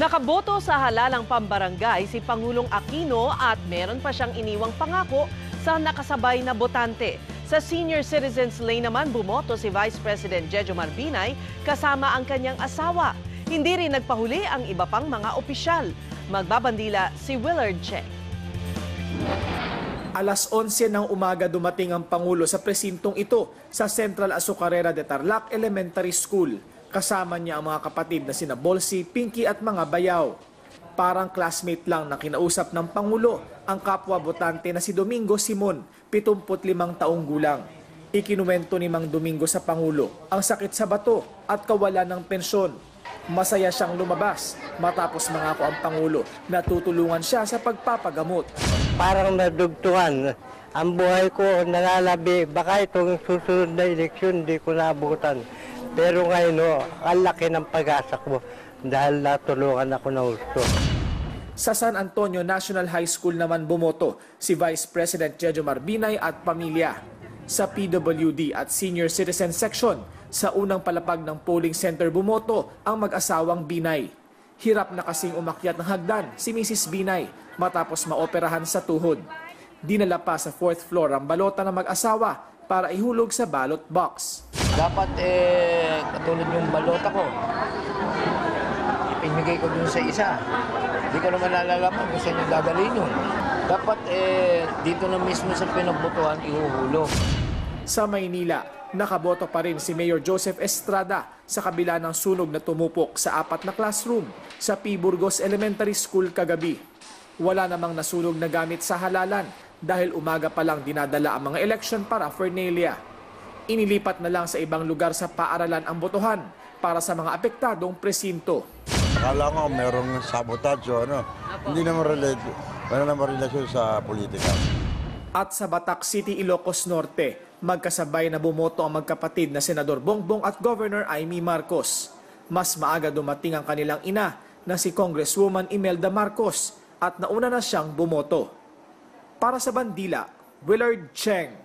Nakaboto sa halalang pambarangay si Pangulong Aquino at meron pa siyang iniwang pangako sa nakasabay na botante. Sa senior citizens lane naman bumoto si Vice President Jejo Marbinay kasama ang kanyang asawa. Hindi rin nagpahuli ang iba pang mga opisyal. Magbabandila si Willard Che. Alas 11 ng umaga dumating ang Pangulo sa presintong ito sa Central Azucarera de Tarlac Elementary School. Kasama niya ang mga kapatid na sina Bolsi, Pinky at mga bayaw. Parang classmate lang na kinausap ng Pangulo ang kapwa botante na si Domingo Simon, 75 taong gulang. Ikinuwento ni Mang Domingo sa Pangulo ang sakit sa bato at kawalan ng pensyon. Masaya siyang lumabas matapos mangako ang Pangulo na tutulungan siya sa pagpapagamot. Parang nadugtungan. Ang buhay ko nalalabi, baka itong susunod na eleksyon hindi ko naabutan. Pero ngayon, ang laki ng pag-asa ko dahil natulungan ako ng gusto. Sa San Antonio National High School naman bumoto si Vice President Jejo Marbinay at pamilya. Sa PWD at Senior Citizen Section, sa unang palapag ng polling center bumoto ang mag-asawang Binay. Hirap na kasing umakyat ng hagdan si Mrs. Binay matapos maoperahan sa tuhod. Dinala pa sa 4th floor ang balota ng mag-asawa para ihulog sa ballot box. Dapat katulad yung balota ko, ipinigay ko dun sa isa. Hindi ko naman nalalaman kung saan yung dadalhin yun. Dapat dito na mismo sa pinagbotohan ihuhulog. Sa Maynila, nakaboto pa rin si Mayor Joseph Estrada sa kabila ng sunog na tumupok sa 4 na classroom sa P. Burgos Elementary School kagabi. Wala namang nasunog na gamit sa halalan dahil umaga pa lang dinadala ang mga election paraphernalia. Inilipat na lang sa ibang lugar sa paaralan ang botohan para sa mga apektadong presinto. Akala ko merong sabotage, Hindi naman wala naman relasyon sa politika. At sa Batac City, Ilocos Norte, magkasabay na bumoto ang magkapatid na Senador Bongbong at Governor Amy Marcos. Mas maaga dumating ang kanilang ina na si Congresswoman Imelda Marcos at nauna na siyang bumoto. Para sa Bandila, Willard Cheng.